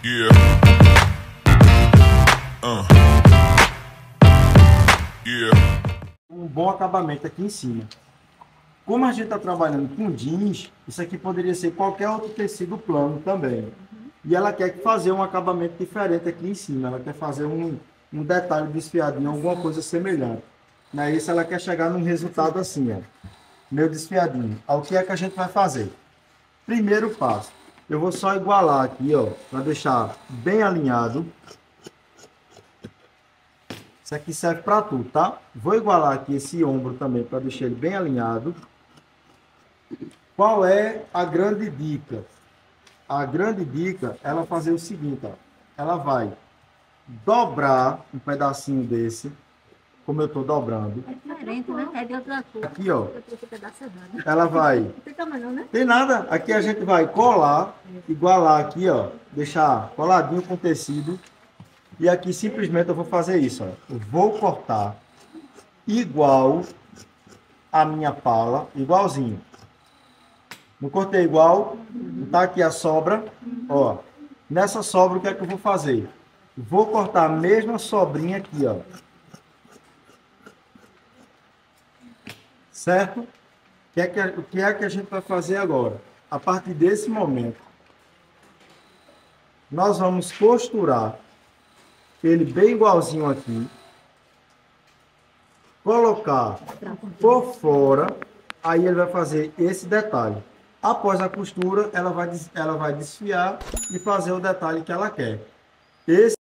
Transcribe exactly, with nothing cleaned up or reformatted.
Yeah. Uh. Yeah. Um bom acabamento aqui em cima. Como a gente está trabalhando com jeans, isso aqui poderia ser qualquer outro tecido plano também. E ela quer fazer um acabamento diferente aqui em cima. Ela quer fazer um, um detalhe desfiadinho, alguma coisa semelhante. Não é isso, ela quer chegar num resultado assim, ó, meio desfiadinho. O que é que a gente vai fazer? Primeiro passo, eu vou só igualar aqui, ó, para deixar bem alinhado. Isso aqui serve para tudo, tá? Vou igualar aqui esse ombro também para deixar ele bem alinhado. Qual é a grande dica? A grande dica é ela fazer o seguinte, ó. Ela vai dobrar um pedacinho desse, como eu estou dobrando. É diferente, né? É de outra cor. Aqui, ó. Outro pedaço é dado. Ela vai... Não tem tamanho não, né? Tem nada. Aqui a gente vai colar, igualar aqui, ó. Deixar coladinho com o tecido. E aqui simplesmente eu vou fazer isso, ó. Eu vou cortar igual a minha pala, igualzinho. Não cortei igual, tá aqui a sobra, ó. Nessa sobra o que é que eu vou fazer? Vou cortar a mesma sobrinha aqui, ó. Certo? O que é que, o que é que a gente vai fazer agora? A partir desse momento, nós vamos costurar ele bem igualzinho aqui, colocar por fora, aí ele vai fazer esse detalhe. Após a costura, ela vai, ela vai desfiar e fazer o detalhe que ela quer. Esse